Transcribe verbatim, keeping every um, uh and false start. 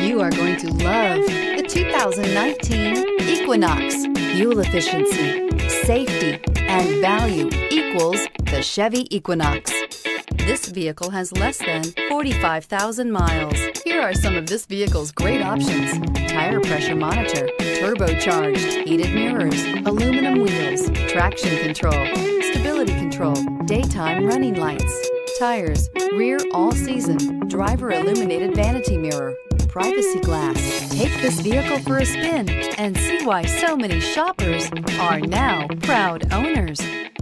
You are going to love the two thousand nineteen Equinox. Fuel efficiency, safety, and value equals the Chevy Equinox. This vehicle has less than forty-five thousand miles. Here are some of this vehicle's great options: tire pressure monitor, turbocharged, heated mirrors, aluminum wheels, traction control, stability control, daytime running lights, tires, rear all-season, driver illuminated vanity mirror, privacy glass. Take this vehicle for a spin and see why so many shoppers are now proud owners.